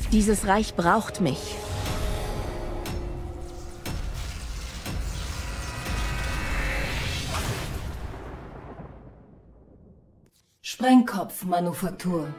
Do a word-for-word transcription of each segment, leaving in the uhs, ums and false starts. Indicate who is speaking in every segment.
Speaker 1: Dieses Reich braucht mich.
Speaker 2: Sprengkopfmanufaktur.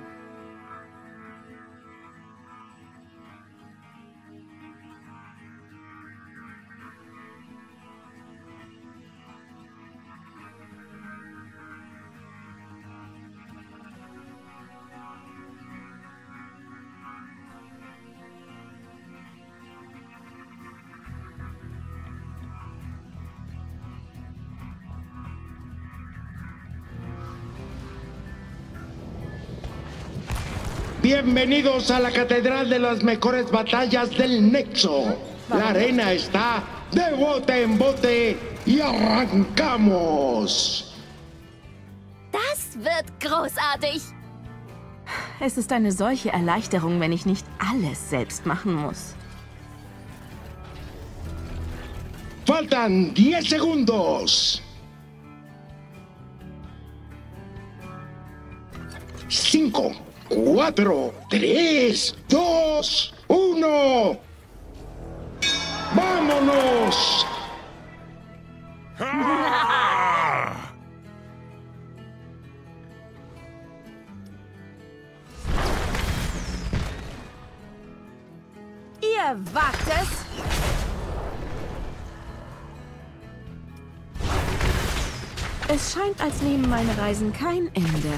Speaker 3: Bienvenidos a la Catedral de las Mejores Batallas del Nexo. La arena está de bote en bote y arrancamos.
Speaker 4: Das wird großartig.
Speaker 1: Es ist eine solche Erleichterung, wenn ich nicht alles selbst machen muss.
Speaker 3: Faltan diez segundos. cinco, cuatro, tres, dos, uno. ¡Vámonos!
Speaker 1: Ihr wagt es? Es scheint, als nehmen meine Reisen kein Ende.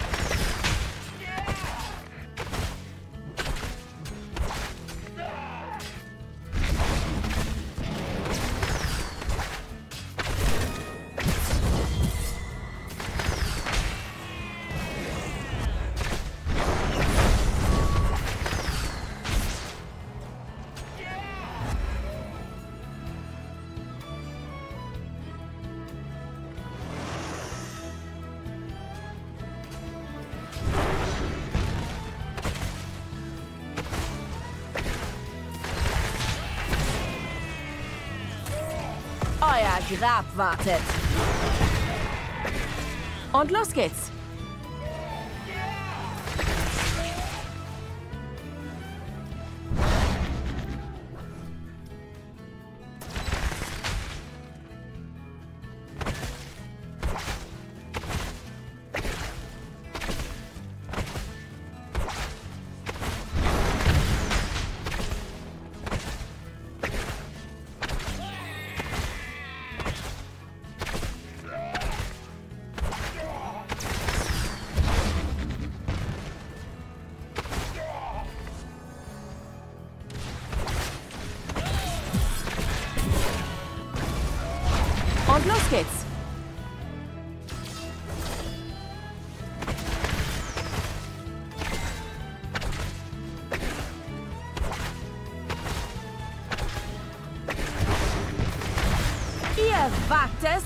Speaker 1: Euer Grab wartet. Und los geht's. Und los geht's. Ihr wagt es?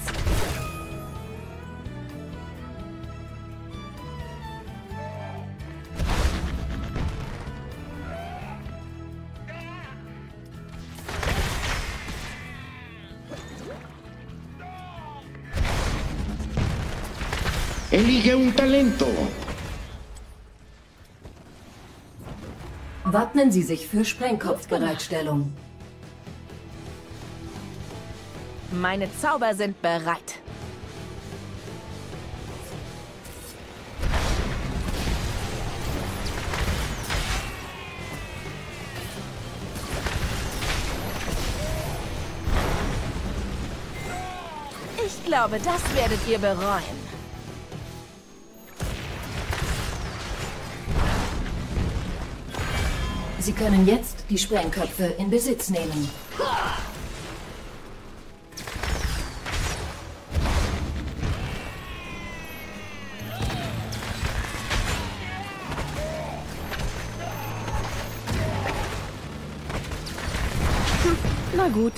Speaker 3: Elige un talento.
Speaker 2: Wappnen Sie sich für Sprengkopfbereitstellung.
Speaker 1: Meine Zauber sind bereit. Ich glaube, das werdet ihr bereuen.
Speaker 2: Sie können jetzt die Sprengköpfe in Besitz nehmen.
Speaker 1: Hm, na gut.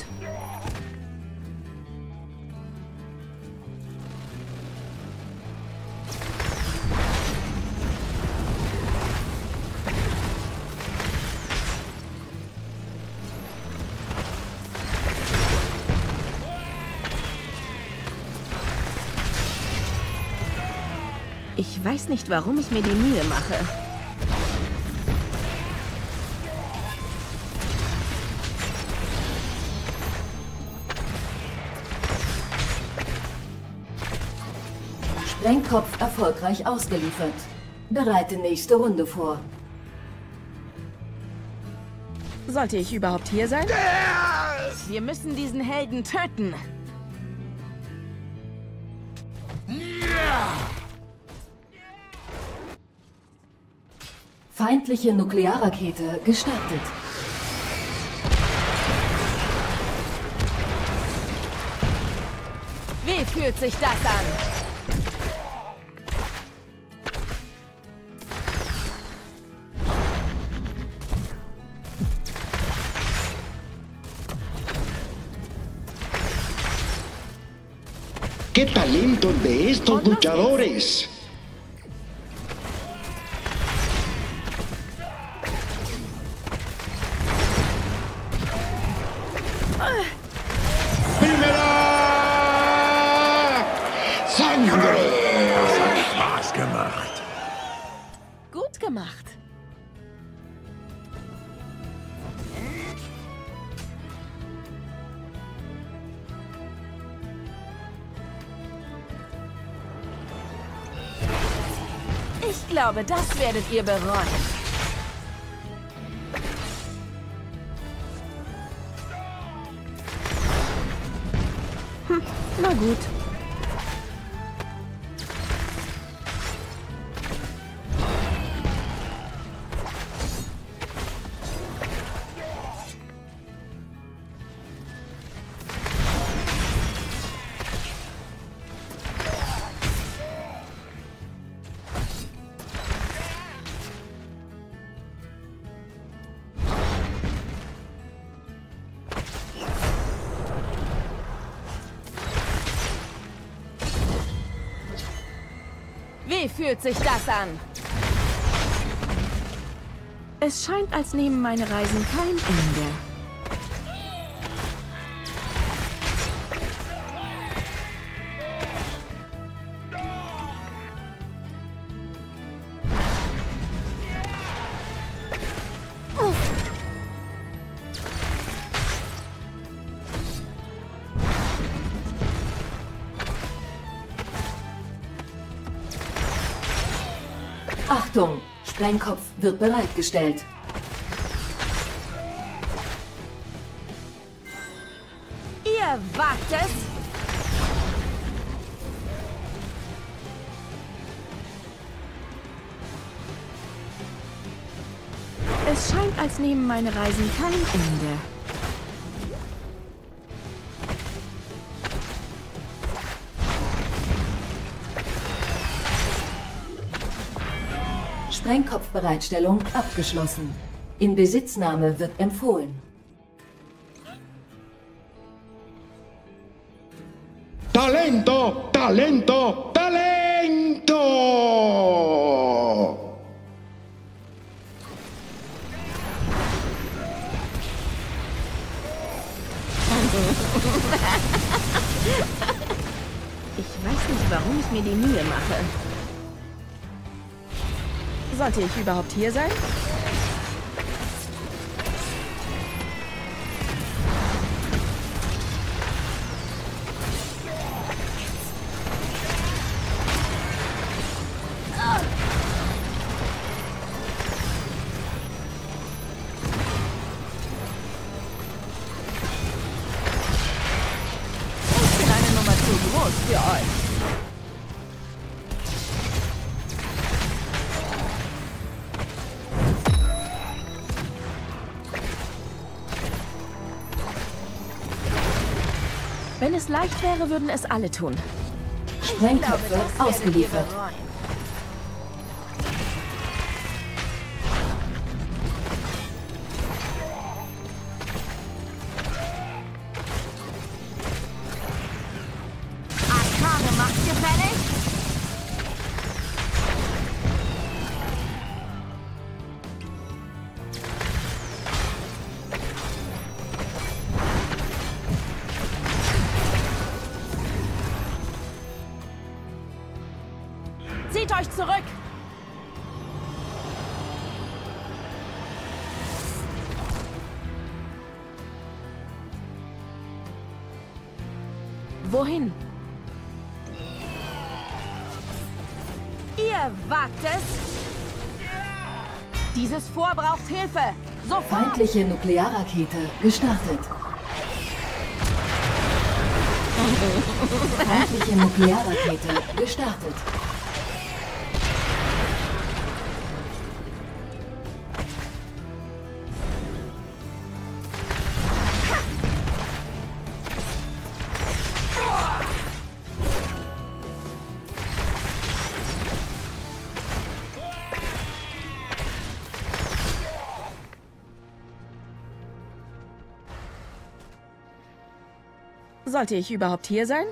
Speaker 1: Ich weiß nicht, warum ich mir die Mühe mache.
Speaker 2: Sprengkopf erfolgreich ausgeliefert. Bereite nächste Runde vor.
Speaker 1: Sollte ich überhaupt hier sein? Wir müssen diesen Helden töten.
Speaker 2: Feindliche Nuklearrakete gestartet.
Speaker 1: Wie fühlt sich das an?
Speaker 3: ¡Qué talento de estos luchadores! ¡Primera! ¡Sangre!
Speaker 5: Spaß gemacht.
Speaker 1: Gut gemacht. Ich glaube, das werdet ihr bereuen. Hm, na gut. Wie fühlt sich das an? Es scheint, als nehmen meine Reisen kein Ende.
Speaker 2: Achtung! Sprengkopf wird bereitgestellt.
Speaker 1: Ihr wagt es? Es scheint, als nehmen meine Reisen kein Ende.
Speaker 2: Sprengkopfbereitstellung abgeschlossen. Inbesitznahme wird empfohlen.
Speaker 3: ¡Talento! ¡Talento! ¡Talento!
Speaker 1: Ich weiß nicht, warum ich mir die Mühe mache. Sollte ich überhaupt hier sein? Ich bin eine Nummer zu groß für euch. Wenn es leicht wäre, würden es alle tun.
Speaker 2: Sprengköpfe ausgeliefert.
Speaker 1: Arkane macht gefällig. Zieht euch zurück! Wohin? Ihr wagt es? Dieses Fort braucht Hilfe! Sofort!
Speaker 2: Feindliche Nuklearrakete gestartet. Feindliche Nuklearrakete gestartet.
Speaker 1: Sollte ich überhaupt hier sein?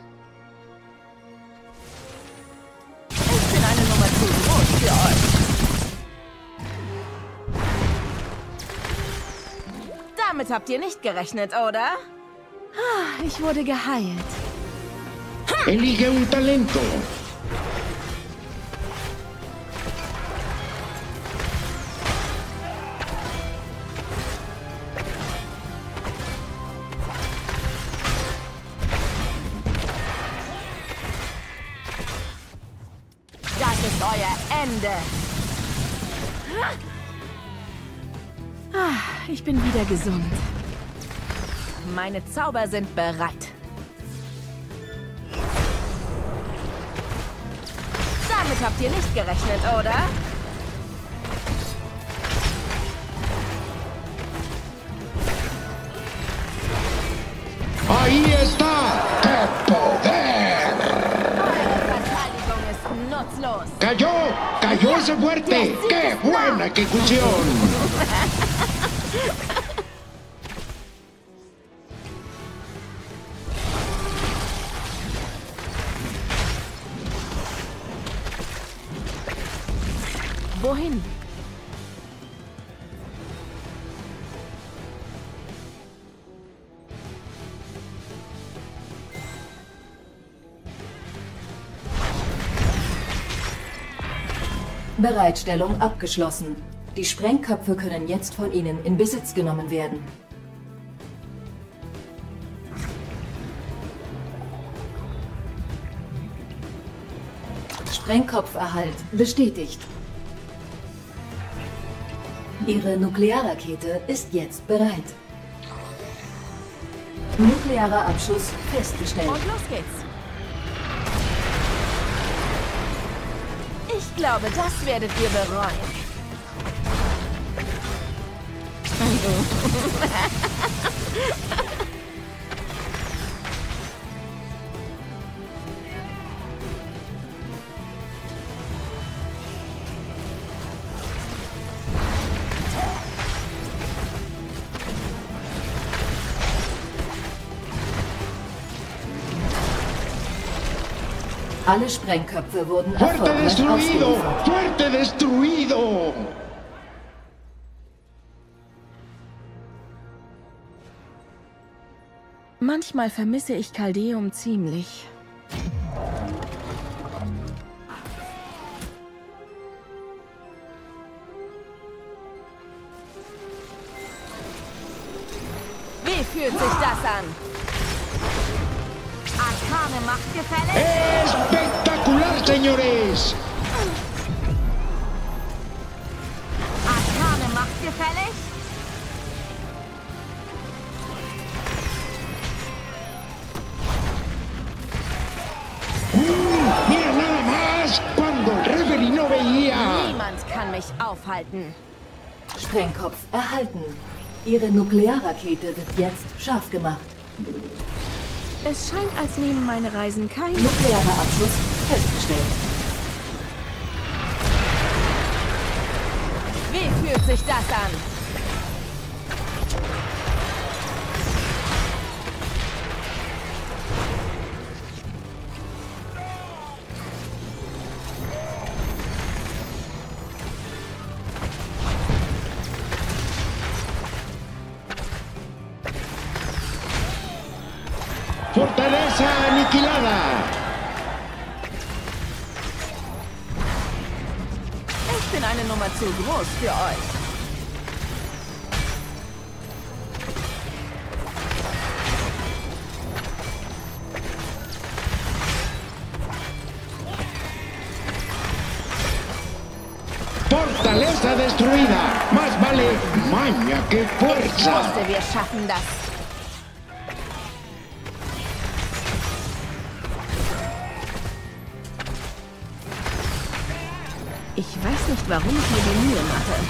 Speaker 1: Ich bin eine Nummer zu groß für euch. Damit habt ihr nicht gerechnet, oder? Ah, ich wurde geheilt.
Speaker 3: Elige un talento.
Speaker 1: Das ist euer Ende. Ah, ich bin wieder gesund. Meine Zauber sind bereit. Damit habt ihr nicht gerechnet, oder?
Speaker 3: Ahí está. ¡Qué poder!
Speaker 1: Eure Verteidigung ist nutzlos.
Speaker 3: ¡Cayó! ¡Cayó ese fuerte! ¡Qué buena ejecución!
Speaker 1: Wohin?
Speaker 2: Bereitstellung abgeschlossen. Die Sprengköpfe können jetzt von Ihnen in Besitz genommen werden. Sprengkopferhalt bestätigt. Ihre Nuklearrakete ist jetzt bereit. Nuklearer Abschuss festgestellt.
Speaker 1: Und los geht's. Ich glaube, das werdet ihr bereuen.
Speaker 2: Alle Sprengköpfe wurden
Speaker 3: ¡Fuerte
Speaker 2: erfolgreich
Speaker 3: destruido!
Speaker 2: ausgeliefert.
Speaker 3: ¡Fuerte destruido!
Speaker 1: Manchmal vermisse ich Caldeum ziemlich. Wie fühlt sich das an? Arkane Macht gefällig?
Speaker 3: ¡Espectacular, señores!
Speaker 1: Arkane Macht gefällig?
Speaker 3: ¡Mira nada más! Cuando el referee no veía.
Speaker 1: Niemand kann mich aufhalten.
Speaker 2: Sprengkopf erhalten. Ihre Nuklearrakete wird jetzt scharf gemacht.
Speaker 1: Es scheint, als nehmen meine Reisen kein...
Speaker 2: Nuklearer Abschuss festgestellt.
Speaker 1: Wie fühlt sich das an?
Speaker 3: ¡Fortaleza aniquilada!
Speaker 1: Ich bin eine Nummer zu groß für euch.
Speaker 3: fortaleza destruida. Más vale maña que
Speaker 1: Ich
Speaker 3: fuerza.
Speaker 1: wusste, wir schaffen das. Ich weiß nicht, warum ich mir die Mühe mache.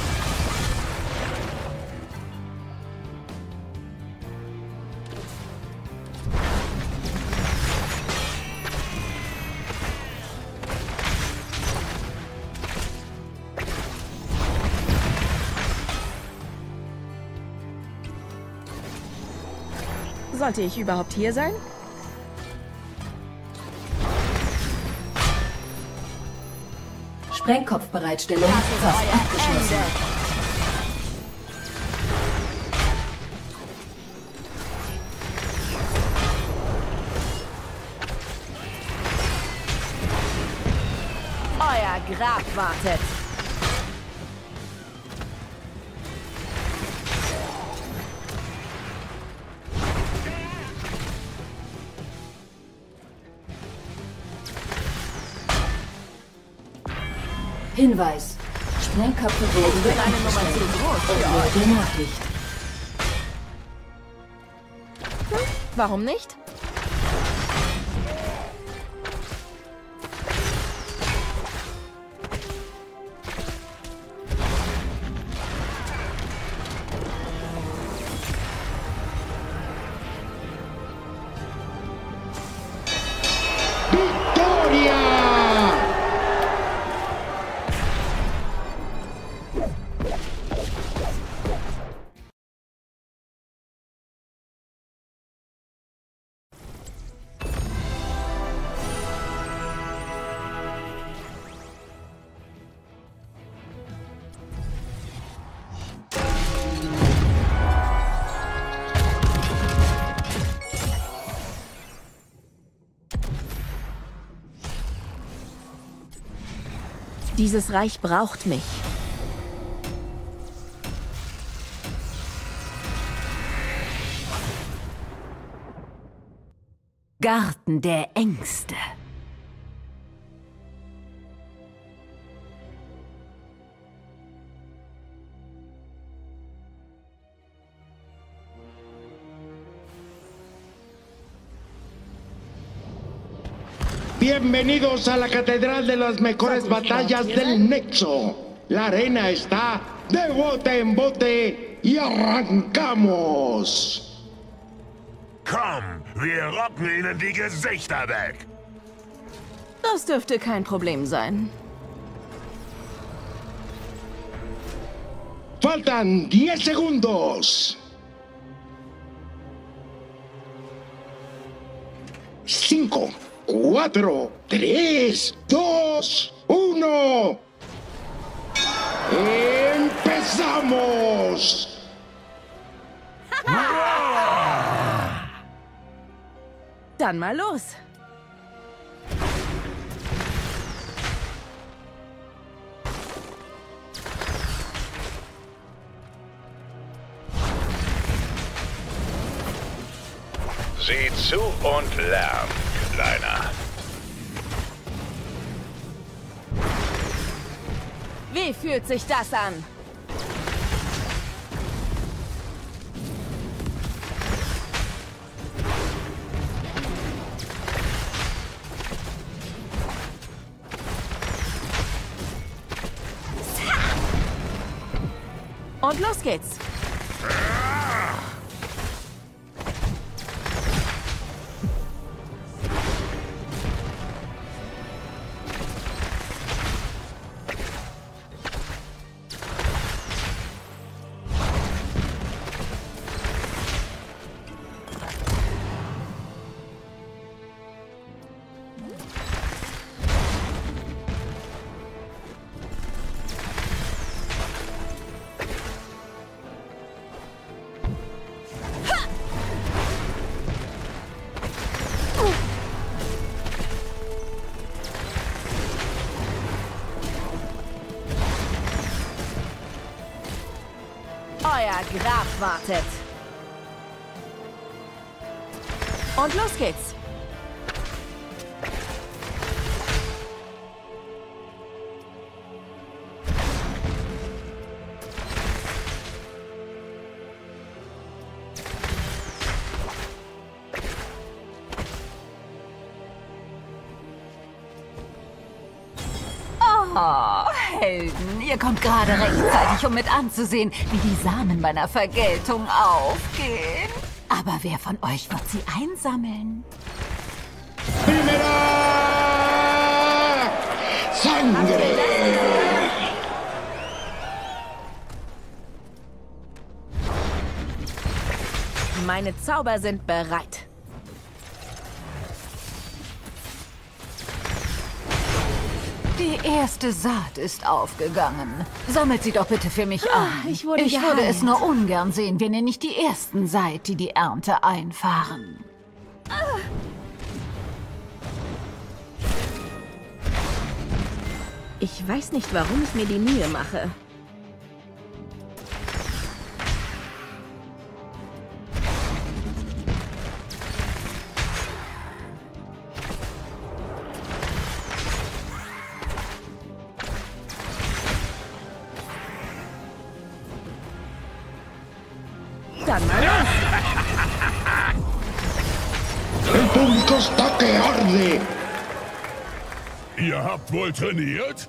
Speaker 1: Sollte ich überhaupt hier sein?
Speaker 2: Sprengkopfbereitstellung fast abgeschlossen.
Speaker 1: Euer Grab wartet.
Speaker 2: Hinweis. Sprengköpfe wurden
Speaker 1: Eine Nummer zu
Speaker 2: bereitgestellt.
Speaker 1: groß für
Speaker 2: Und
Speaker 1: euch.
Speaker 2: wurde Nachricht.
Speaker 1: Warum nicht?
Speaker 3: ¡Victoria!
Speaker 1: Dieses Reich braucht mich. Garten der Ängste.
Speaker 3: Bienvenidos a la Catedral de las Mejores Batallas del Nexo. La arena está de bote en bote y arrancamos.
Speaker 5: Komm, wir rocken ihnen die Gesichter weg.
Speaker 1: Das dürfte kein Problem sein.
Speaker 3: Faltan diez segundos. cinco, cuatro, tres, dos, uno. ¡Empezamos!
Speaker 1: Dann mal los.
Speaker 6: Sieh zu und lern, Kleiner.
Speaker 1: Wie fühlt sich das an? Und los geht's. Euer Grab wartet. Und los geht's.
Speaker 7: Oh, Helden, ihr kommt gerade rechtzeitig, um mit anzusehen, wie die Samen meiner Vergeltung aufgehen. Aber wer von euch wird sie einsammeln?
Speaker 3: Primera Sangre!
Speaker 1: Meine Zauber sind bereit.
Speaker 7: Die erste Saat ist aufgegangen. Sammelt sie doch bitte für mich ein.
Speaker 1: Ich wurde
Speaker 7: Ich würde
Speaker 1: geheilt.
Speaker 7: es nur ungern sehen, wenn ihr nicht die Ersten seid, die die Ernte einfahren.
Speaker 1: Ich weiß nicht, warum ich mir die Mühe mache. Dann mal los.
Speaker 3: El público está que arde.
Speaker 5: Ihr habt wohl trainiert?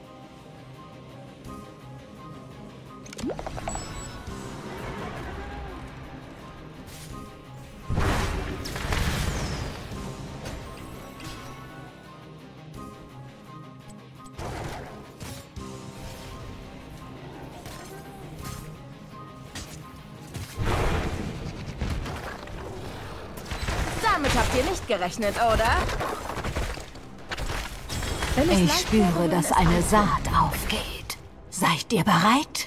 Speaker 1: Damit habt ihr nicht gerechnet, oder? Wenn es
Speaker 7: Ich
Speaker 1: leicht
Speaker 7: spüre,
Speaker 1: wäre,
Speaker 7: dass
Speaker 1: es
Speaker 7: eine
Speaker 1: aufgeht.
Speaker 7: Saat aufgeht. Seid ihr bereit?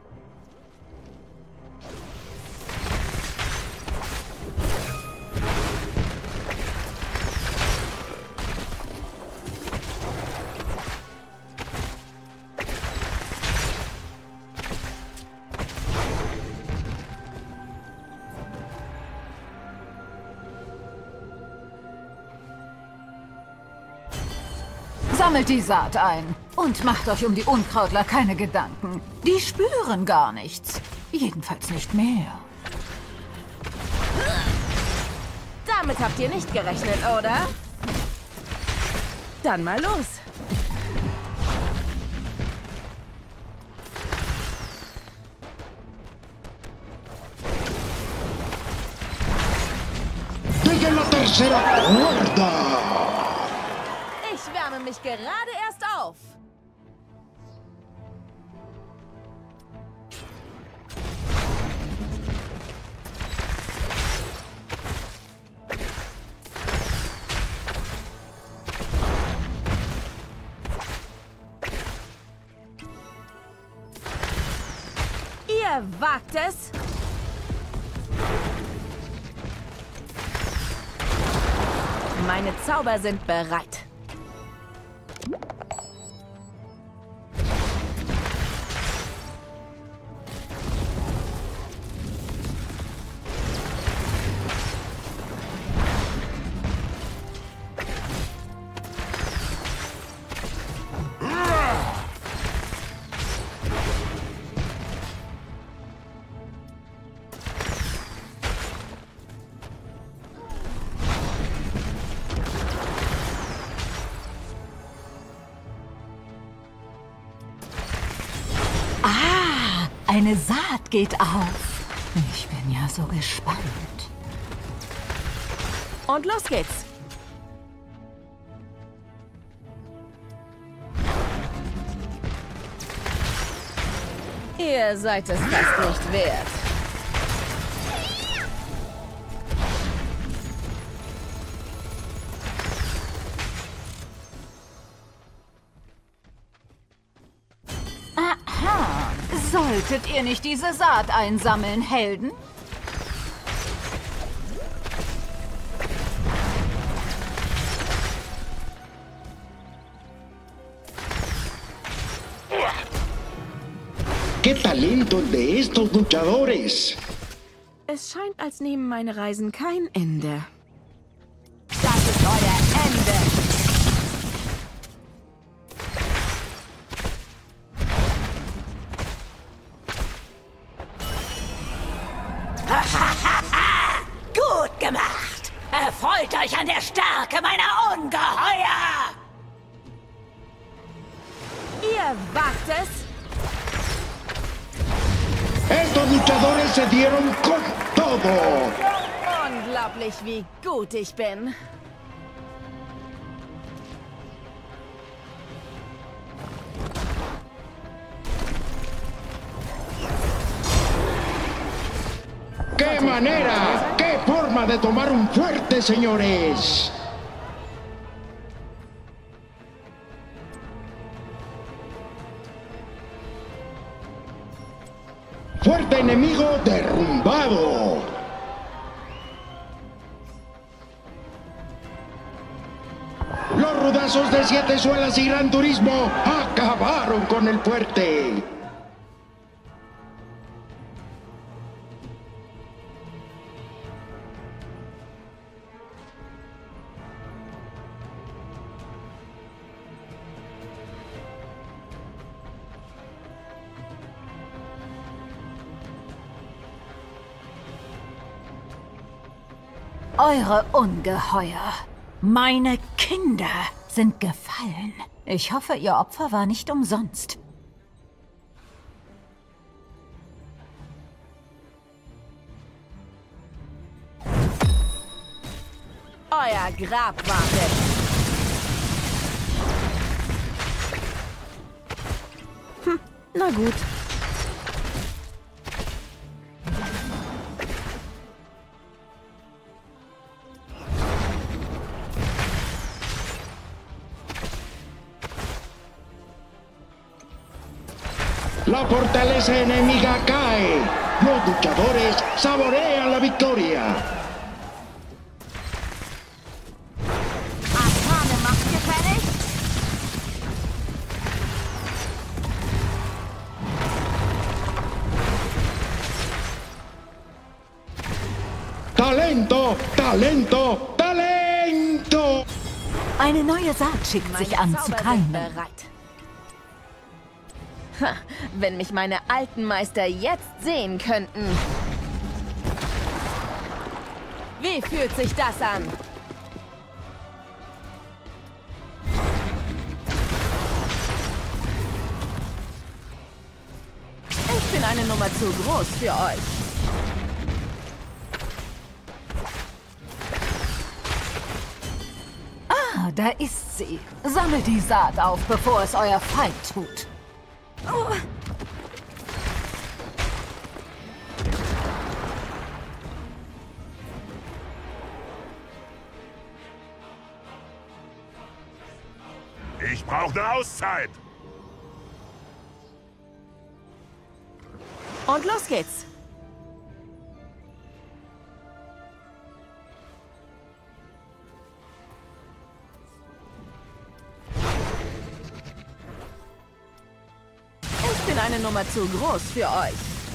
Speaker 7: Sammelt die Saat ein und macht euch um die Unkrautler keine Gedanken. Die spüren gar nichts. Jedenfalls nicht mehr.
Speaker 1: Damit habt ihr nicht gerechnet, oder? Dann mal los.
Speaker 3: Desde la tercera cuerda.
Speaker 1: Ich wärme mich gerade erst auf. Ihr wagt es? Meine Zauber sind bereit.
Speaker 7: Ah, eine Saat geht auf. Ich bin ja so gespannt.
Speaker 1: Und los geht's. Ihr seid es fast nicht wert.
Speaker 7: Aha, solltet ihr nicht diese Saat einsammeln, Helden?
Speaker 3: ¡Qué talento de estos luchadores!
Speaker 1: Es scheint, als nehmen meine Reisen kein Ende. Das ist euer Ende.
Speaker 7: Gut gemacht! Erfreut euch an der Stärke meiner Ungeheuer!
Speaker 1: wagt es?
Speaker 3: Estos luchadores se dieron con todo.
Speaker 1: Unglaublich, wie gut ich bin.
Speaker 3: ¡Qué manera! ¡Qué forma de tomar un fuerte, señores! ¡Fuerte enemigo derrumbado! Los rudazos de Siete Suelas y Gran Turismo acabaron con el fuerte.
Speaker 7: Eure Ungeheuer, meine Kinder sind gefallen. Ich hoffe, ihr Opfer war nicht umsonst.
Speaker 1: Euer Grab wartet. Hm, na gut.
Speaker 3: La fortaleza enemiga cae. Los luchadores saborean la victoria.
Speaker 1: Arcane macht gefällig.
Speaker 3: Talento, talento, talento.
Speaker 7: Eine neue Saat schickt sich an zu
Speaker 1: Zauber sind
Speaker 7: keimen.
Speaker 1: bereit. Ha, wenn mich meine alten Meister jetzt sehen könnten. Wie fühlt sich das an? Ich bin eine Nummer zu groß für euch.
Speaker 7: Ah, da ist sie. Sammelt die Saat auf, bevor es euer Feind tut.
Speaker 1: Oh.
Speaker 5: Ich brauche eine Auszeit.
Speaker 1: Und los geht's. Ich bin eine Nummer zu groß für euch.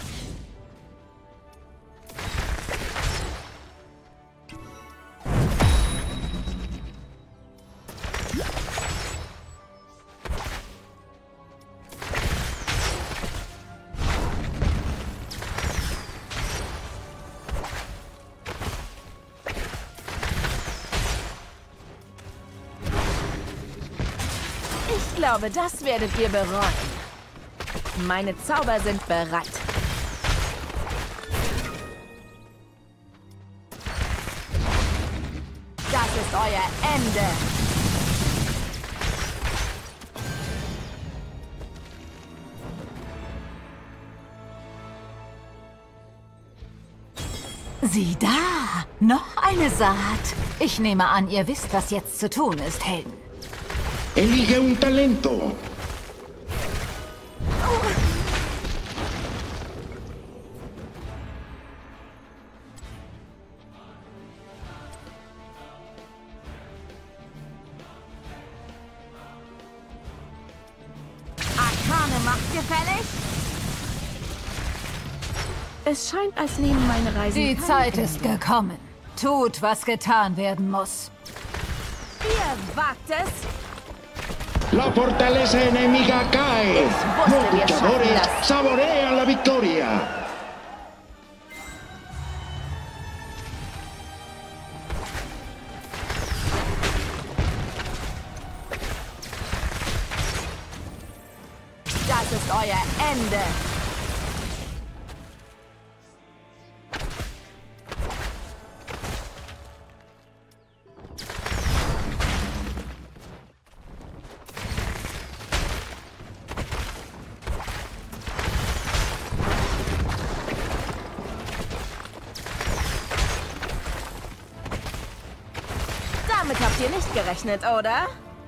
Speaker 1: Ich glaube, das werdet ihr bereuen. Meine Zauber sind bereit. Das ist euer Ende.
Speaker 7: Sieh da! Noch eine Saat. Ich nehme an, ihr wisst, was jetzt zu tun ist, Helden.
Speaker 3: Elige un talento.
Speaker 1: Arcane macht gefällig. Es scheint, als nehmen meine Reisen
Speaker 7: Die
Speaker 1: kein
Speaker 7: Zeit
Speaker 1: Ende.
Speaker 7: ist gekommen. Tut, was getan werden muss.
Speaker 1: Ihr wagt es.
Speaker 3: La fortaleza enemiga cae.
Speaker 1: wusste,
Speaker 3: Los
Speaker 1: wir schaffen
Speaker 3: luchadores
Speaker 1: das.
Speaker 3: saborean la victoria.
Speaker 1: Das ist euer Ende. Damit habt ihr nicht gerechnet, oder?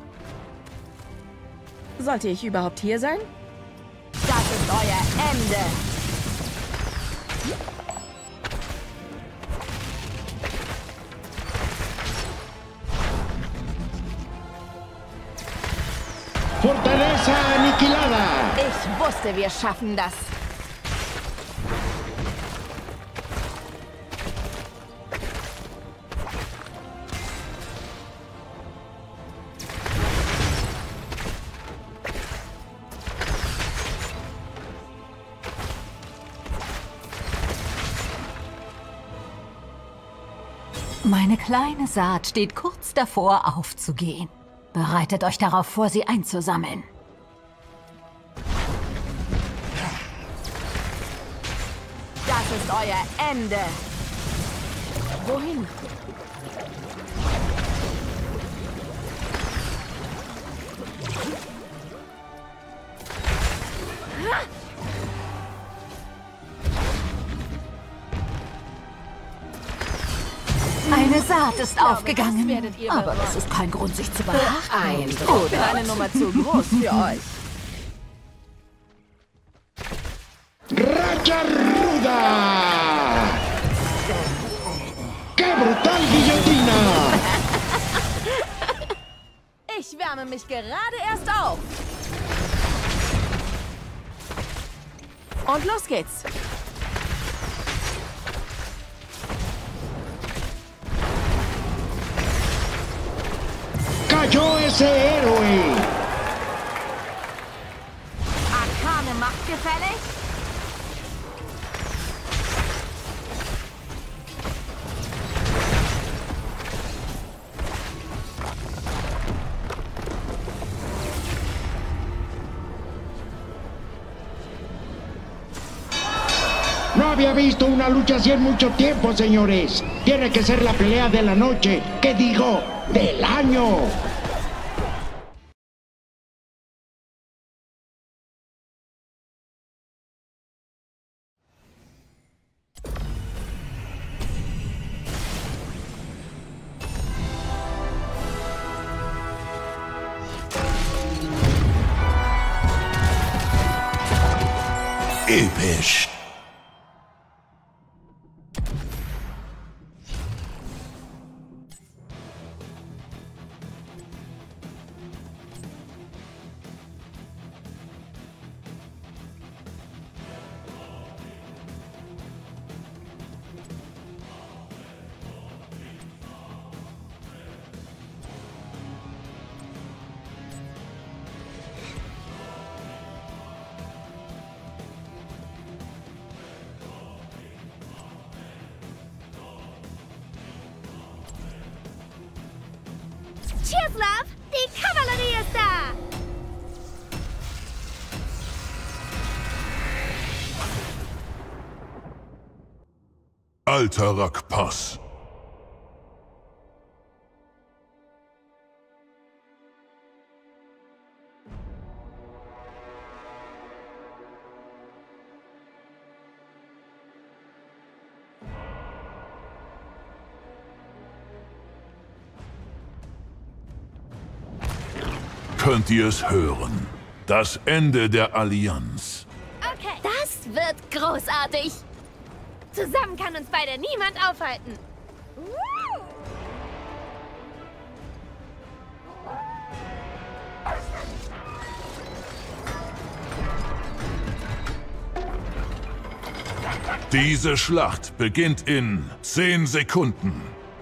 Speaker 1: Sollte ich überhaupt hier sein? Das ist euer Ende.
Speaker 3: Fortaleza aniquilada.
Speaker 1: Ich wusste, wir schaffen das.
Speaker 7: Meine kleine Saat steht kurz davor, aufzugehen. Bereitet euch darauf vor, sie einzusammeln.
Speaker 1: Das ist euer Ende. Wohin?
Speaker 7: Eine Saat ist
Speaker 1: glaube,
Speaker 7: aufgegangen,
Speaker 1: das werdet ihr
Speaker 7: aber
Speaker 1: bereuen.
Speaker 7: das ist kein Grund, sich zu beachten.
Speaker 1: Ich bin eine Nummer zu groß für euch.
Speaker 3: Racha ruda. ¡Qué brutal guillotina!
Speaker 1: Ich wärme mich gerade erst auf. Und los geht's.
Speaker 3: ¡Cayó ese héroe!
Speaker 1: Arkane Macht gefällig?
Speaker 3: No había visto una lucha así en mucho tiempo, señores. Tiene que ser la pelea de la noche. ¿Qué digo? ¡Del año!
Speaker 5: Episch.
Speaker 4: Tschüsslav, die Kavallerie ist da!
Speaker 5: Altarak Pass. Könnt ihr es hören? Das Ende der Allianz.
Speaker 4: Okay. Das wird großartig. Zusammen kann uns beide niemand aufhalten. Woo!
Speaker 5: Diese Schlacht beginnt in zehn Sekunden.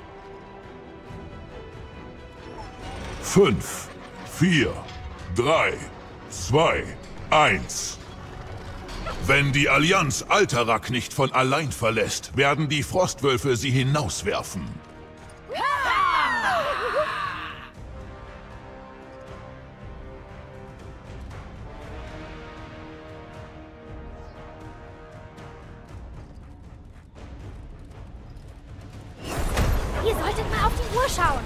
Speaker 5: Fünf, vier, drei, zwei, eins. Wenn die Allianz Altarak nicht von allein verlässt, werden die Frostwölfe sie hinauswerfen.
Speaker 4: schauen.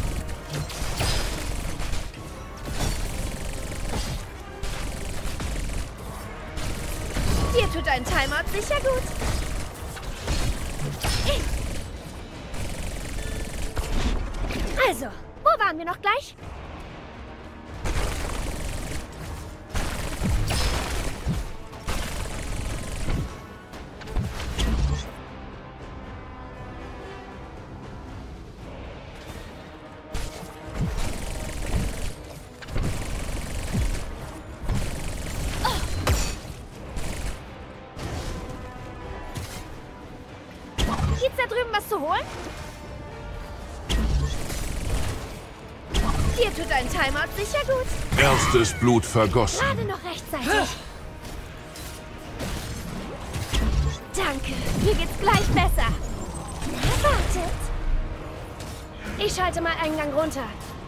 Speaker 4: Dir tut ein Timeout sicher gut. Also, wo waren wir noch gleich? Gibt's da drüben was zu holen? Dir tut ein Timeout sicher gut.
Speaker 5: Erstes Blut vergossen.
Speaker 4: Gerade noch rechtzeitig. Danke, mir geht's gleich besser. Na, wartet. Ich schalte mal einen Gang runter.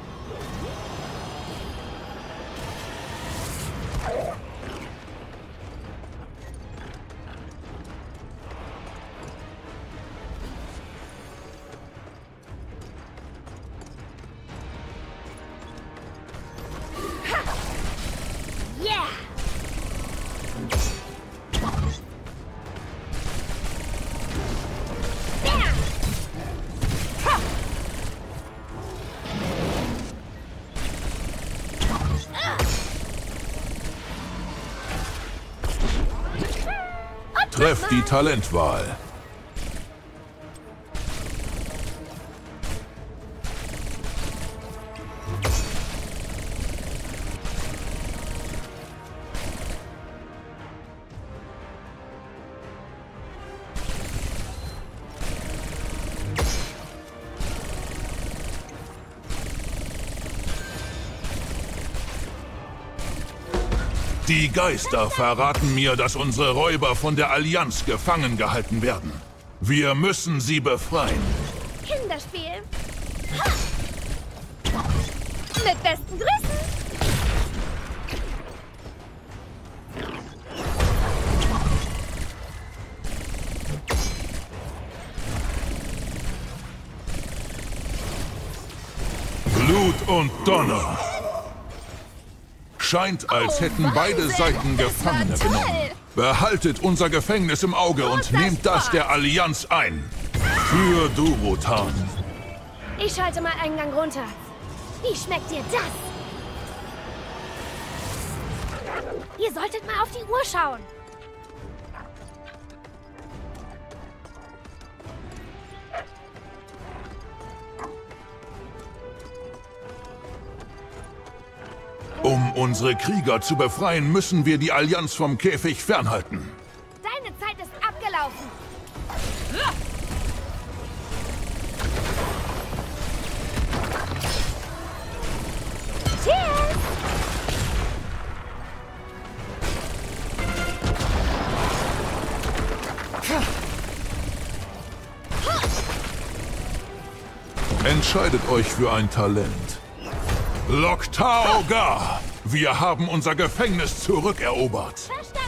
Speaker 4: Yeah! Bam! Ha! Und
Speaker 5: Trefft die Talentwahl. Die Geister verraten mir, dass unsere Räuber von der Allianz gefangen gehalten werden. Wir müssen sie befreien.
Speaker 4: Kinderspiel. Ha! Mit besten Grüßen.
Speaker 5: Blut und Donner. Scheint, als hätten beide Seiten Gefangene genommen. Behaltet unser Gefängnis im Auge und nehmt das der Allianz ein. Für Durotan.
Speaker 4: Ich schalte mal einen Gang runter. Wie schmeckt dir das? Ihr solltet mal auf die Uhr schauen.
Speaker 5: Um unsere Krieger zu befreien, müssen wir die Allianz vom Käfig fernhalten.
Speaker 4: Deine Zeit ist abgelaufen. Cheers!
Speaker 5: Entscheidet euch für ein Talent. Loktaoga! Wir haben unser Gefängnis zurückerobert.
Speaker 4: Verstanden.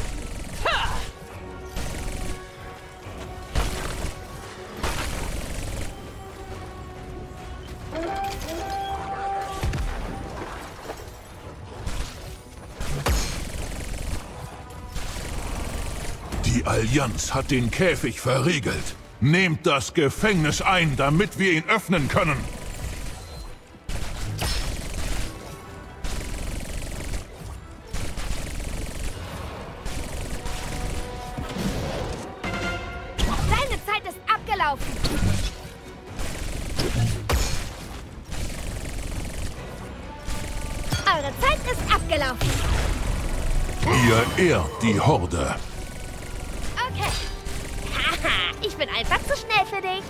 Speaker 5: Die Allianz hat den Käfig verriegelt. Nehmt das Gefängnis ein, damit wir ihn öffnen können.
Speaker 4: Deine Zeit ist abgelaufen. Eure Zeit ist abgelaufen.
Speaker 5: Ihr ehrt die Horde.
Speaker 4: Okay. Haha, ich bin einfach zu schnell für dich.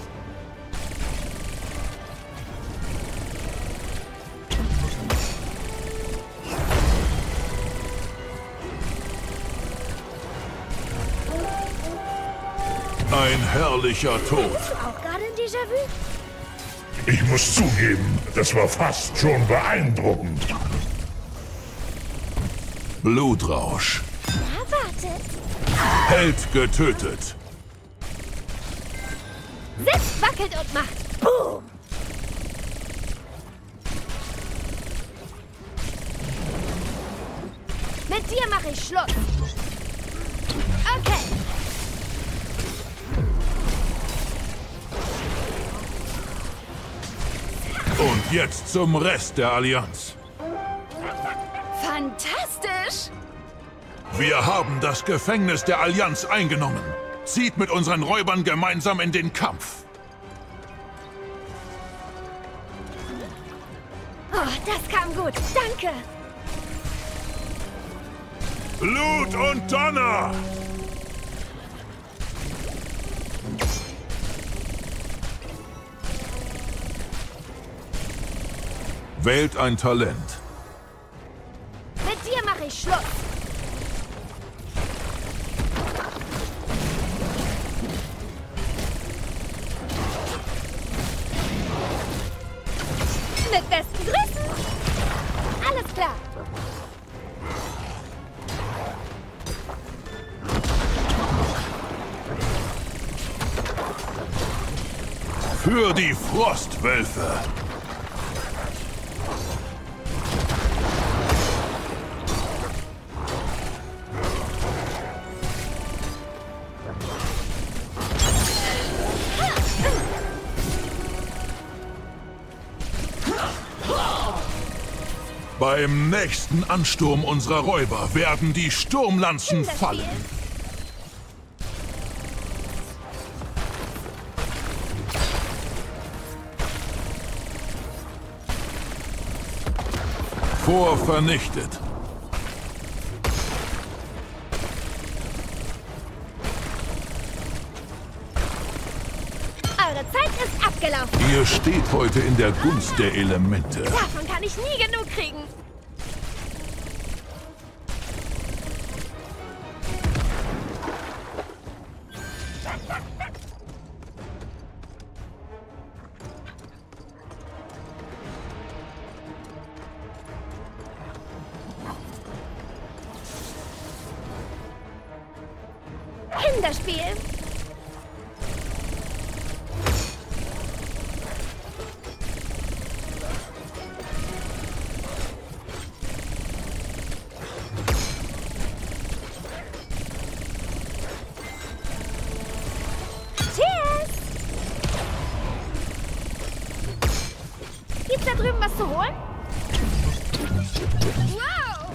Speaker 5: Ein herrlicher Tod.
Speaker 4: Bist du auch gerade ein Déjà-vu?
Speaker 8: Ich muss zugeben, das war fast schon beeindruckend.
Speaker 5: Blutrausch.
Speaker 4: Ja, wartet.
Speaker 5: Held getötet.
Speaker 4: Sitzt, wackelt und macht Boom. Mit dir mache ich Schluss. Okay.
Speaker 5: Und jetzt zum Rest der Allianz.
Speaker 4: Fantastisch!
Speaker 5: Wir haben das Gefängnis der Allianz eingenommen. Zieht mit unseren Räubern gemeinsam in den Kampf.
Speaker 4: Oh, das kam gut. Danke.
Speaker 5: Blut und Donner! Wählt ein Talent.
Speaker 4: Mit dir mache ich Schluss. Mit besten Grüßen. Alles klar.
Speaker 5: Für die Frostwölfe. Beim nächsten Ansturm unserer Räuber werden die Sturmlanzen fallen. Vor vernichtet.
Speaker 4: Eure Zeit ist abgelaufen.
Speaker 5: Ihr steht heute in der Gunst der Elemente.
Speaker 4: Davon kann ich nie genug kriegen. Kinderspiel. Cheers! Gibt's da drüben was zu holen? Wow!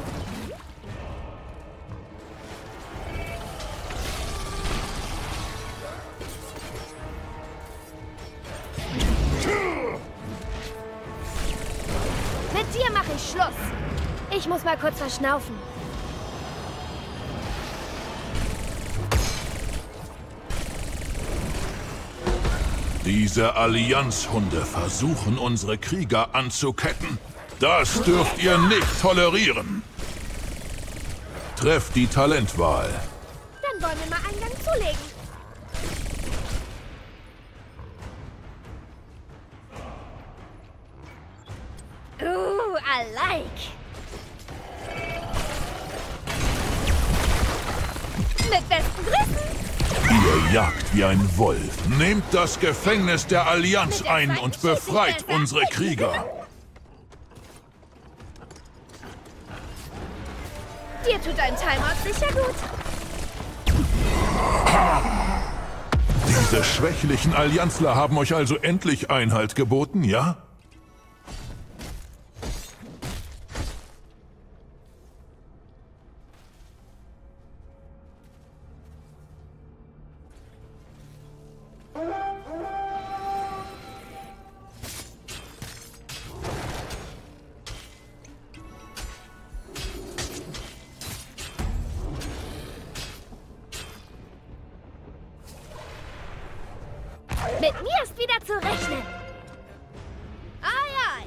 Speaker 4: Mit dir mache ich Schluss. Ich muss mal kurz verschnaufen.
Speaker 5: Diese Allianzhunde versuchen, unsere Krieger anzuketten. Das dürft ihr nicht tolerieren. Trefft die Talentwahl.
Speaker 4: Dann wollen wir mal einen Gang zulegen. Ooh, I like. Mit besten Grüßen.
Speaker 5: Ihr jagt wie ein Wolf. Nehmt das Gefängnis der Allianz ein und befreit unsere Krieger.
Speaker 4: Dir tut ein Timeout sicher gut.
Speaker 5: Diese schwächlichen Allianzler haben euch also endlich Einhalt geboten, ja?
Speaker 4: Mit mir ist wieder zu rechnen. Ai, ai.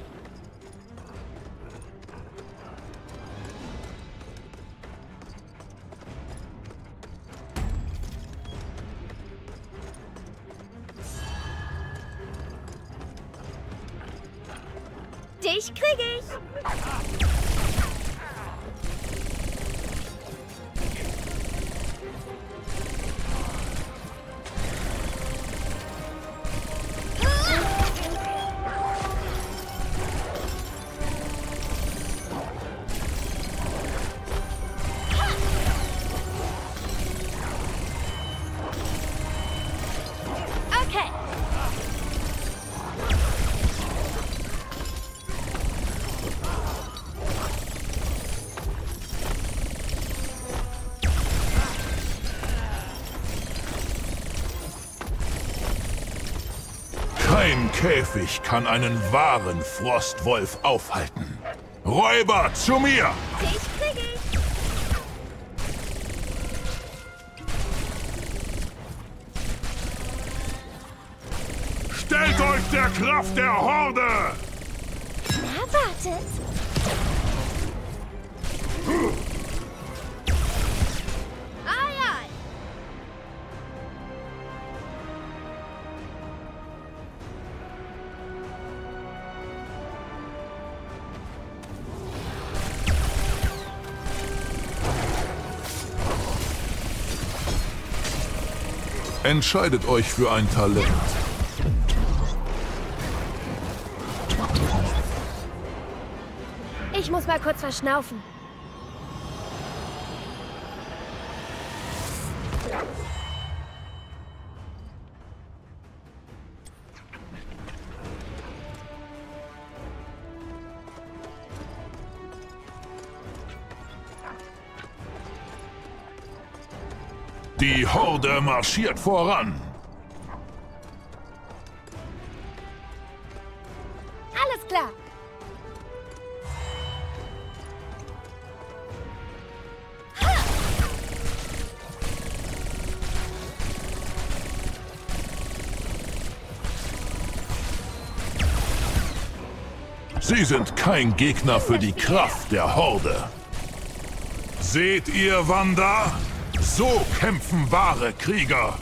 Speaker 4: Dich krieg ich.
Speaker 5: Kein Käfig kann einen wahren Frostwolf aufhalten. Räuber, zu mir!
Speaker 4: Dich krieg ich.
Speaker 5: Stellt euch der Kraft der Horde!
Speaker 4: Na, wartet. Ai, ai.
Speaker 5: Entscheidet euch für ein Talent.
Speaker 4: Ich muss mal kurz verschnaufen.
Speaker 5: Die Horde marschiert voran.
Speaker 4: Alles klar.
Speaker 5: Sie sind kein Gegner für die Kraft der Horde. Seht ihr, Wanda? So kämpfen wahre Krieger.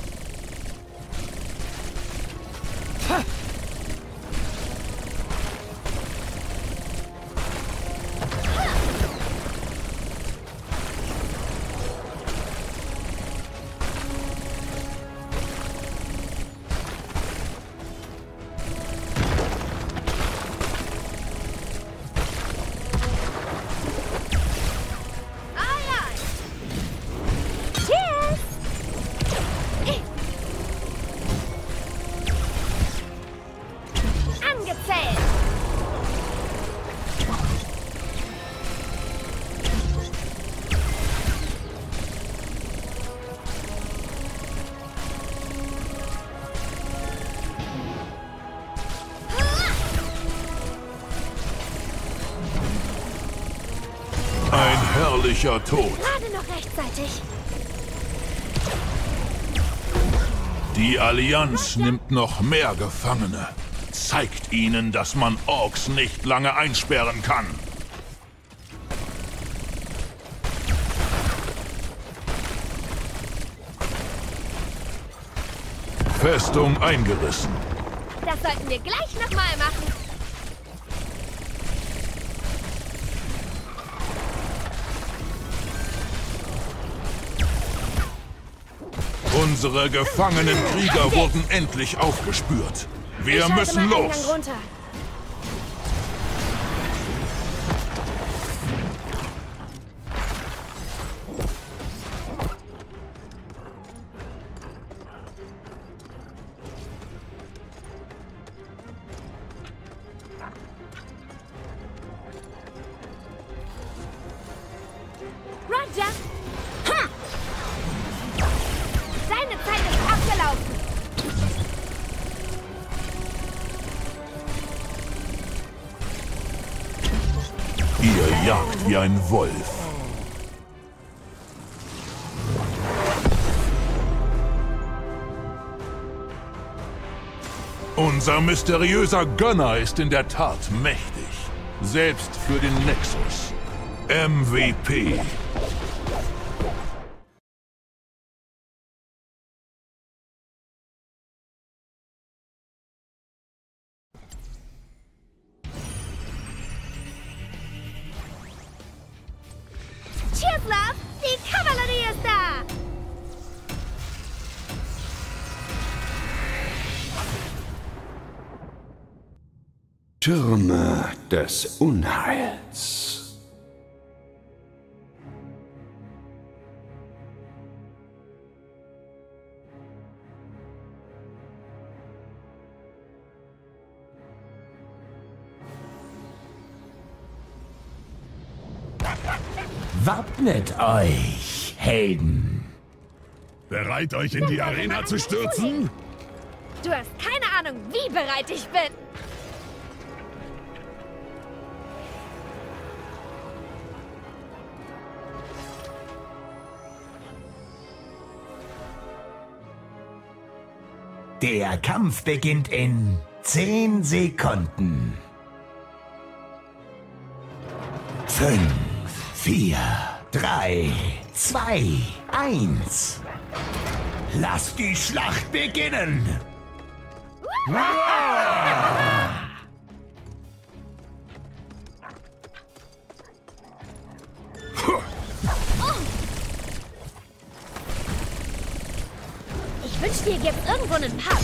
Speaker 5: Herrlicher Tod.
Speaker 4: Gerade noch rechtzeitig.
Speaker 5: Die Allianz nimmt noch mehr Gefangene. Zeigt ihnen, dass man Orks nicht lange einsperren kann. Festung eingerissen.
Speaker 4: Das sollten wir gleich nochmal machen.
Speaker 5: Unsere gefangenen Krieger wurden endlich aufgespürt. Wir
Speaker 4: ich
Speaker 5: müssen
Speaker 4: mal
Speaker 5: los.
Speaker 4: Eingang runter. Roger. Ha! Seine Zeit ist abgelaufen.
Speaker 5: Ihr jagt wie ein Wolf. Unser mysteriöser Gönner ist in der Tat mächtig. Selbst für den Nexus. M V P.
Speaker 4: Cheers, Love! Die Kavallerie ist da!
Speaker 9: Türme des Unheils.
Speaker 10: Wappnet euch, Helden!
Speaker 8: Bereit, euch in die Arena zu stürzen?
Speaker 4: Du hast keine Ahnung, wie bereit ich bin.
Speaker 10: Der Kampf beginnt in zehn Sekunden. Fünf, vier, drei, zwei, eins. Lasst die Schlacht beginnen!
Speaker 4: Ich wünschte, hier gibt's irgendwo einen Pub.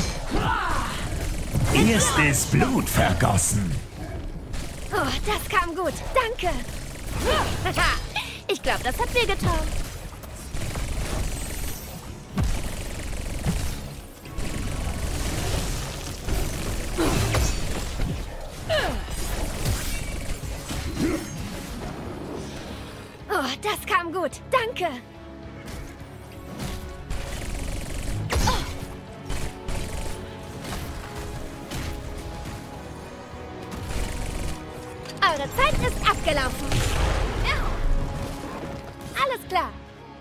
Speaker 10: Erstes Blut vergossen.
Speaker 4: Oh, das kam gut. Danke. Ich glaube, das hat wehgetan. Oh, das kam gut. Danke. Eure Zeit ist abgelaufen. Alles klar.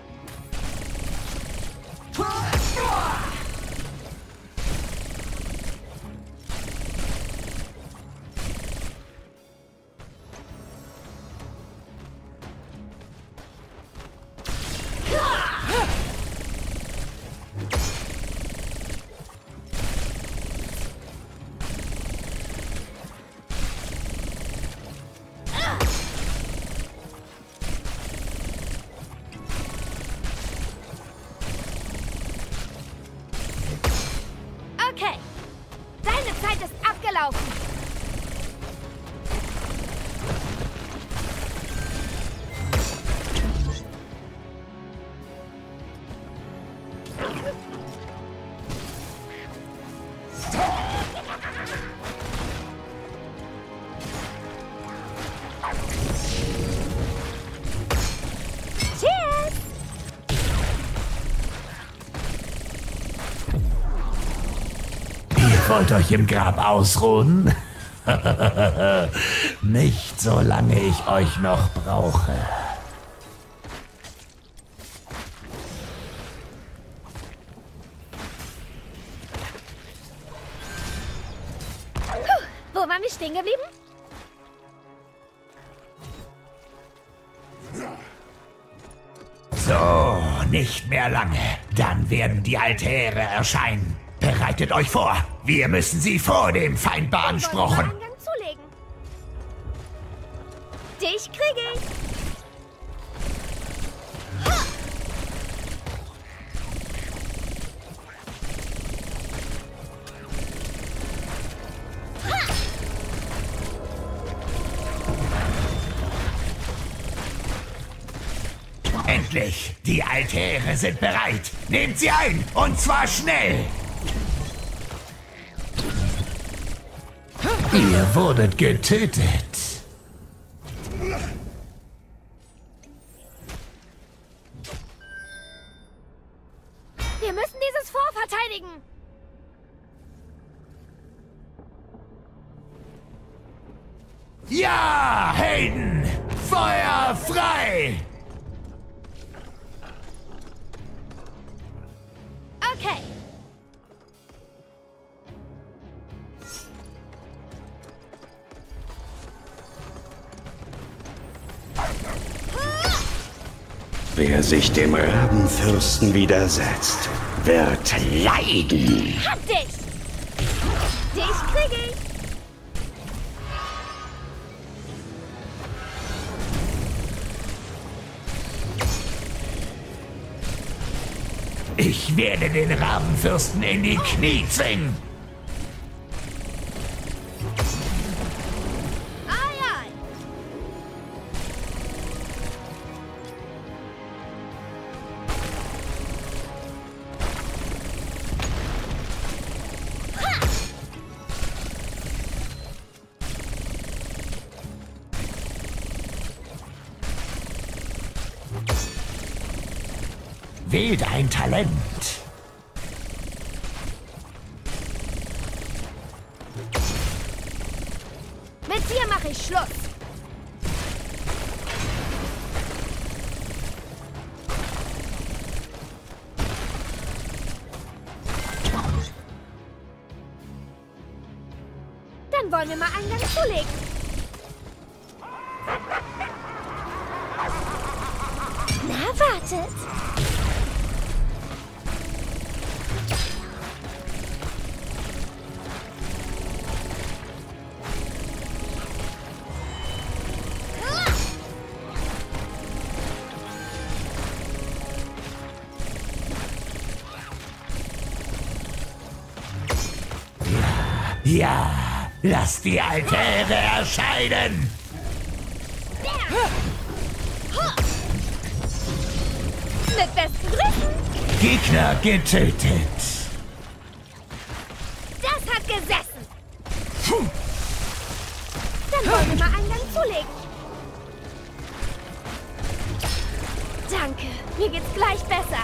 Speaker 4: Okay. Deine Zeit ist abgelaufen. Cheers!
Speaker 10: Ihr wollt euch im Grab ausruhen? Nicht solange ich euch noch brauche.
Speaker 4: Puh, wo waren wir stehen geblieben?
Speaker 10: So, nicht mehr lange. Dann werden die Altäre erscheinen. Bereitet euch vor. Wir müssen sie vor dem Feind beanspruchen.
Speaker 4: Eingang zulegen. Dich kriege ich. Ha! Ha!
Speaker 10: Endlich! Die Altäre sind bereit! Nehmt sie ein! Und zwar schnell! Ihr wurdet getötet.
Speaker 4: Wir müssen dieses Fort verteidigen.
Speaker 10: Ja, Helden! Feuer frei!
Speaker 4: Okay.
Speaker 9: Wer sich dem Rabenfürsten widersetzt, wird leiden.
Speaker 4: Hab dich! Dich krieg ich!
Speaker 10: Ich werde den Rabenfürsten in die Knie zwingen.
Speaker 4: Ai, ai.
Speaker 10: Wählt ein Talent.
Speaker 4: Dann wollen wir mal einen Gang zulegen. Na, wartet.
Speaker 10: Ja, lass die Altäre erscheinen!
Speaker 4: Mit besten Grüßen!
Speaker 10: Gegner getötet!
Speaker 4: Das hat gesessen! Dann wollen wir mal einen Gang zulegen. Danke, mir geht's gleich besser.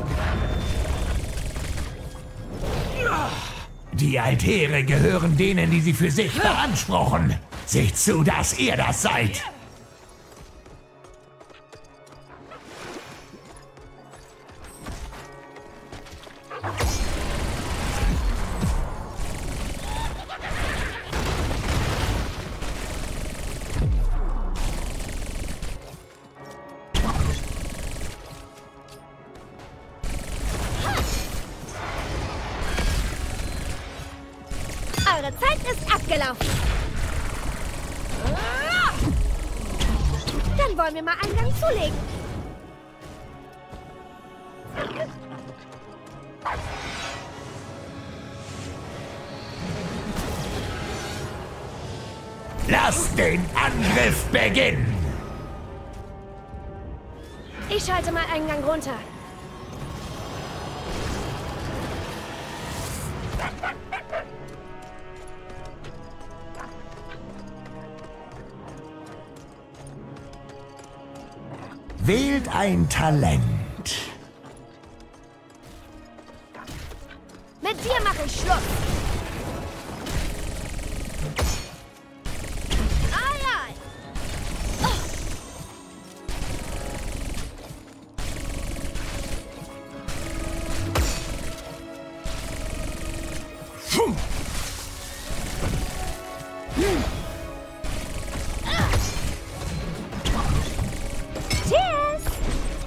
Speaker 10: Die Altäre gehören denen, die sie für sich beanspruchen. Seht zu, dass ihr das seid.
Speaker 4: Eure Zeit ist abgelaufen. Dann wollen wir mal einen Gang zulegen.
Speaker 10: Lasst den Angriff beginnen!
Speaker 4: Ich schalte mal einen Gang runter.
Speaker 10: Wählt ein Talent.
Speaker 4: Mit dir mache ich Schluss. Ai, ai.
Speaker 10: Hm.
Speaker 4: Cheers!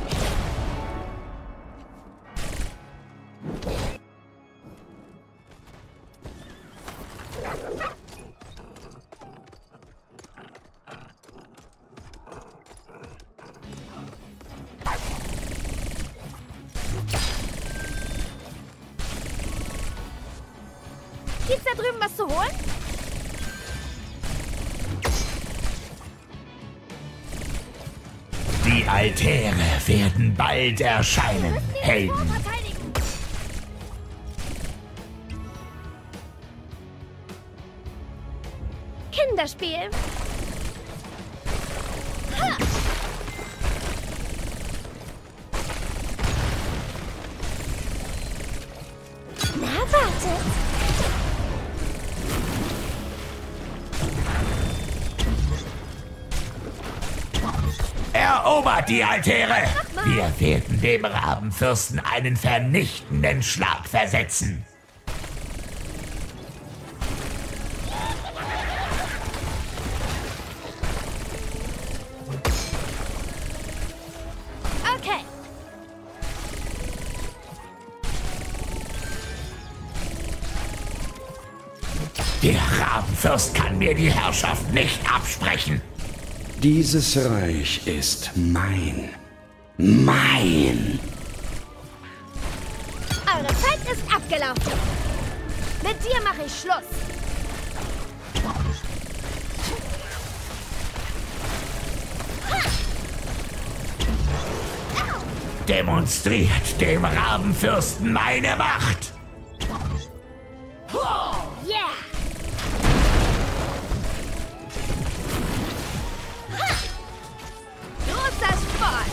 Speaker 4: Gibt's da drüben was zu holen?
Speaker 10: Die Altäre werden bald erscheinen, Helden.
Speaker 4: Kinderspiel. Ha! Na, wartet.
Speaker 10: Erobert die Altäre! Wir werden dem Rabenfürsten einen vernichtenden Schlag versetzen.
Speaker 4: Okay.
Speaker 10: Der Rabenfürst kann mir die Herrschaft nicht absprechen.
Speaker 9: Dieses Reich ist mein. Mein.
Speaker 4: Eure Zeit ist abgelaufen. Mit dir mache ich Schluss.
Speaker 10: Demonstriert dem Rabenfürsten meine Macht.
Speaker 4: Yeah! Großer Sport!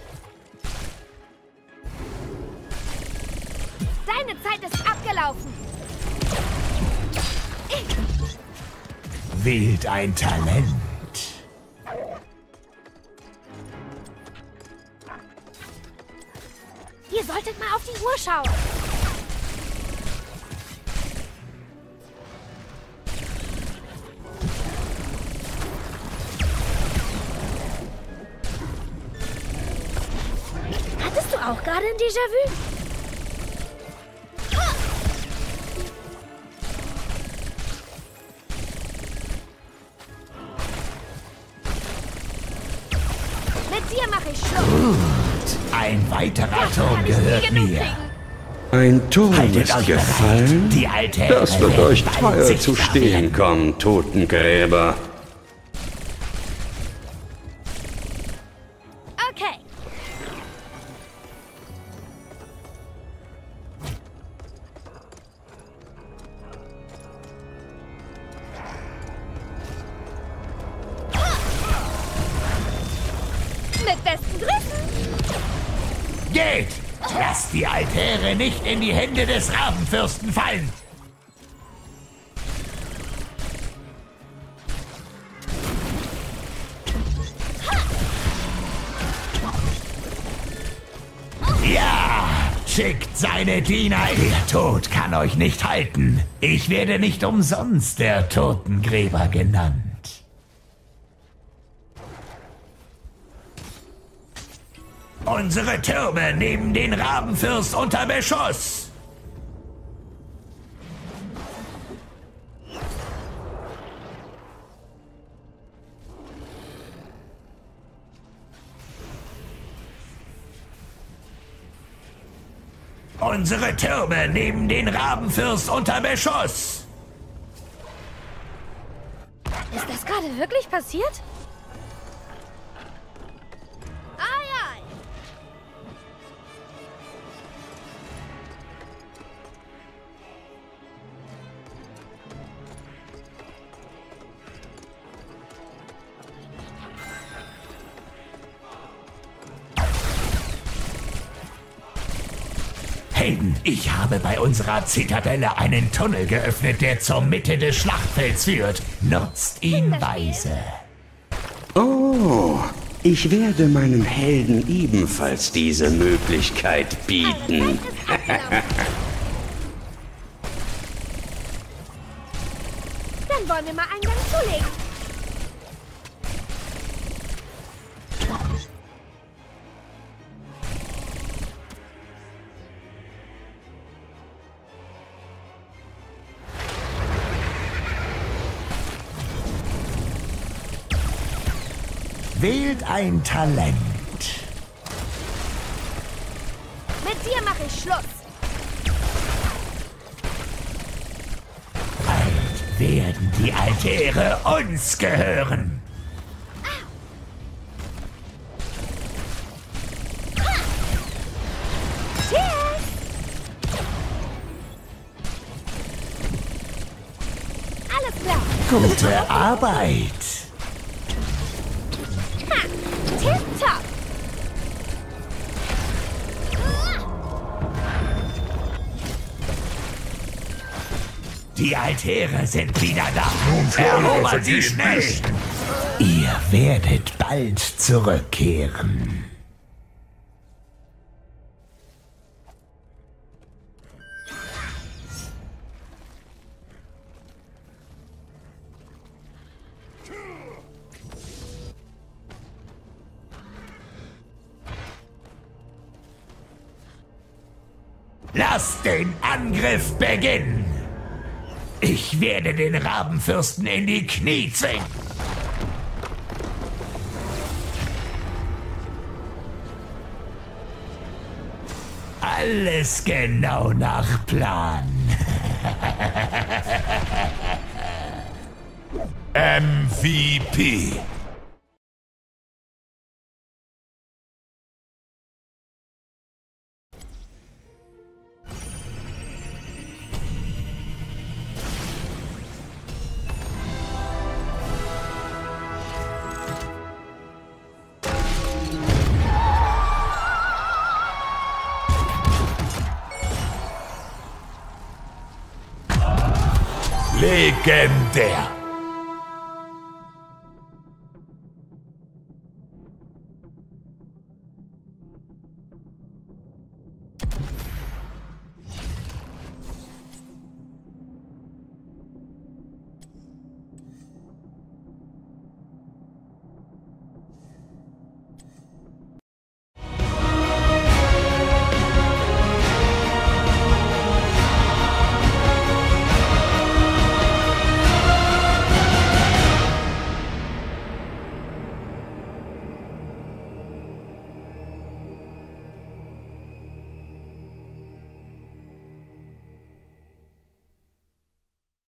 Speaker 4: Deine Zeit ist abgelaufen.
Speaker 10: Wählt ein Talent.
Speaker 4: Ihr solltet mal auf die Uhr schauen. Hattest du auch gerade ein Déjà-vu? Mit dir mache ich Schluss.
Speaker 10: Gut, ein weiterer Turm gehört mir.
Speaker 9: Ein Turm
Speaker 10: Haltet
Speaker 9: ist
Speaker 10: euch
Speaker 9: gefallen?
Speaker 10: bereit. Die Altäre
Speaker 9: Das wird
Speaker 10: werden
Speaker 9: euch
Speaker 10: bald
Speaker 9: teuer zu
Speaker 10: sichtbar
Speaker 9: stehen
Speaker 10: werden.
Speaker 9: kommen, Totengräber.
Speaker 4: Okay. Mit besten Grüßen.
Speaker 10: Geht! Lasst die Altäre nicht in die Hände des Rabenfürsten fallen! Ja! Schickt seine Diener! Der Tod kann euch nicht halten. Ich werde nicht umsonst der Totengräber genannt. Unsere Türme nehmen den Rabenfürst unter Beschuss. Unsere Türme nehmen den Rabenfürst unter Beschuss.
Speaker 4: Ist das gerade wirklich passiert? Ei, ei.
Speaker 10: Helden, ich habe bei unserer Zitadelle einen Tunnel geöffnet, der zur Mitte des Schlachtfelds führt. Nutzt ihn weise.
Speaker 9: Oh, ich werde meinem Helden ebenfalls diese Möglichkeit bieten.
Speaker 4: Dann wollen wir mal einen Gang zulegen.
Speaker 10: Wählt ein Talent.
Speaker 4: Mit dir mache ich Schluss.
Speaker 10: Bald werden die Altäre uns gehören.
Speaker 4: Cheers! Alles klar.
Speaker 10: Gute Arbeit.
Speaker 4: Tip-top.
Speaker 10: Die Altäre sind wieder da.
Speaker 8: Nun für eure
Speaker 10: Erobert sie
Speaker 8: Vergehen
Speaker 10: schnell.
Speaker 8: büßen.
Speaker 10: Ihr werdet bald zurückkehren. Lasst den Angriff beginnen! Ich werde den Rabenfürsten in die Knie zwingen! Alles genau nach Plan.
Speaker 5: M V P.
Speaker 10: Legendär!